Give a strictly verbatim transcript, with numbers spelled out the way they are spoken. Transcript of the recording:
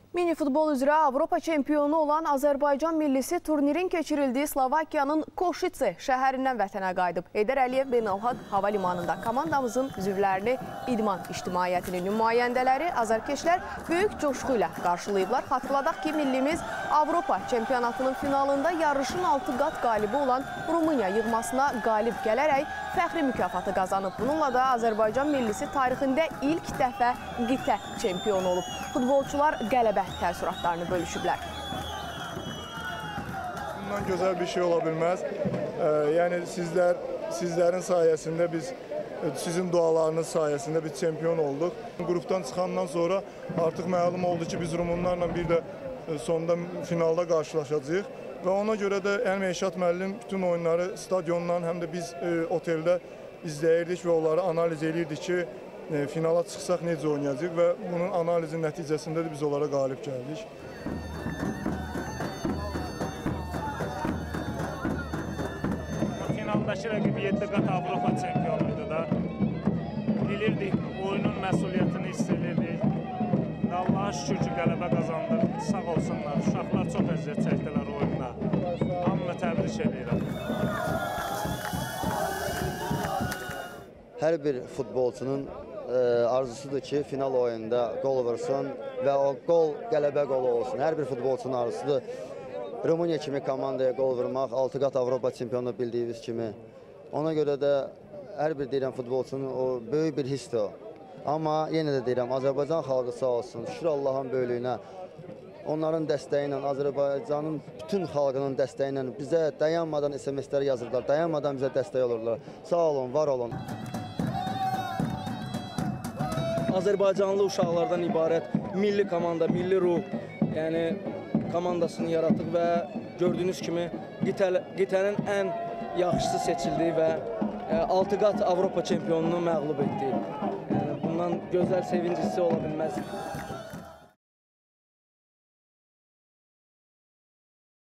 Mini futbol üzrə Avropa çempionu olan Azərbaycan millisi turnirin keçirildiyi Slovakiyanın Koşice şəhərindən vətənə qayıdıb. Heydər Əliyev Beynəlxalq Hava Limanında komandamızın üzvlərini idman ictimaiyyətinin nümayəndələri, azarkeşlər böyük coşqu ilə qarşılayıblar. Xatırladaq ki, millimiz Avropa çempionatının finalında yarışın altı qat qalibi olan Rumıniya yığmasına qalib gələrək fəxri mükafatı qazanıb. Bununla da Azərbaycan millisi tarixində ilk dəfə qitə çempionu olub. Futbolçular qələbə təəssüratlarını bölüşüblər. Bundan gözəl bir şey ola bilməz. Ee, yəni sizlər, sizlərin sayəsində biz, sizin dualarınız sayəsində biz çempion olduq. Qrupdan çıxandan sonra artıq məlum oldu ki, biz Rumunlarla bir də sonda finalda qarşılaşacağıq. Və ona görə də Elmeşat müəllim bütün oyunları stadiondan həm də biz e, oteldə izləyirdik və onları analiz edirdik ki, e, finala çıxsaq necə oynayacaq və bunun analizin nəticəsində də biz onlara qalib gəldik. Finaldakı rəqibi yeddi qat Avropa çempionuydu da. Bilirdik, oyunun məsuliyyətini hiss edirdik. Allaha şükür ki, qələbə qazandıq. Sağ olsunlar, uşaqlar çox əziyyət çəkdilər oyunda. Hamını təbrik edirəm. Hər bir futbolçunun e, arzusudur ki, final oyunda qol vursun və o qol qələbə qolu olsun. Hər bir futbolçunun arzusudur. Rumıniya kimi komandaya qol vurmaq, altı qat Avropa çempionu bildiyimiz kimi. Ona görə də hər bir deyirəm futbolçunun o böyük bir hissdir o. Amma yenə də deyirəm, Azərbaycan xalqı sağ olsun, şükür Allahın böyüklüyünə, onların dəstəyi ilə, Azərbaycanın bütün xalqının dəstəyi ilə bizə dayanmadan S M S-lər yazırlar, dayanmadan bizə dəstək olurlar. Sağ olun, var olun. Azərbaycanlı uşaqlardan ibarət milli komanda, milli ruh, yəni komandasını yaratdıq və gördüyünüz kimi qitənin ən yaxşısı seçildi və altı qat Avropa çempionunu məğlub etdi. Yəni, bundan gözəl sevinc hissi ola bilməz.